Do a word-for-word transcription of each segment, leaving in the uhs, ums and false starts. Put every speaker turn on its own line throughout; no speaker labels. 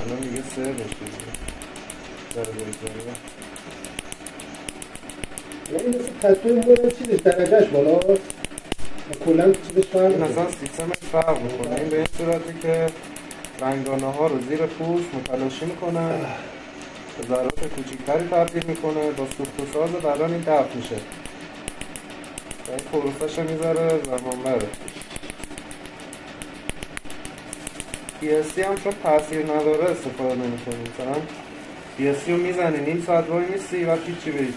الان دیگه سه بشه دیگه داره بگذاره.
یعنی مثل تتوی مورد چیزش درجهش بالاست کلا چیزش فرق
این اصلا سیستمش فرق میکنه. این به این صورتی که رنگانه ها رو زیر پوست متلاشی میکنه، ذرات کوچیکتری تبدیل میکنه، با سوخت و ساز بعدن این دفع میشه. این پروسش میذاره زمان بره. پی اس سی هم چون تاثیر نداره استفاده نمیکنیم. مثلا پی اس سی رو میزنی نیم ساعت وای میستی و هیچی به هیچ.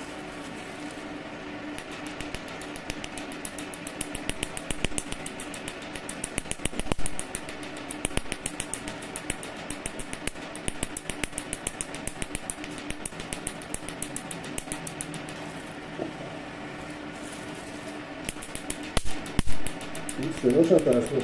این صداش هم ترسناکه.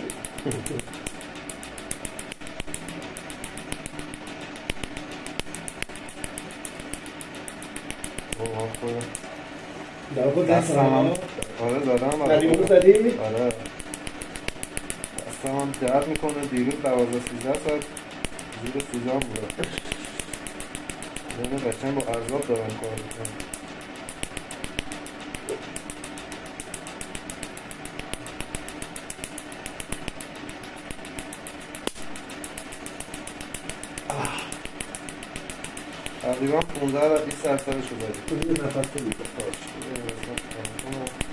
اوه خوبه.
در خود
دستم هم آره زدم.
قدیمونو زدی؟
آره دستم هم درد میکنه. دیروز دوازده سیزده ساعت زیر سوزان بوده. یعنی قشنگ با عذاب دارم کار میکنم. تقریبا پونزده تا بیست درصدش رو داریم.
تو یه نفس کنید.
باش.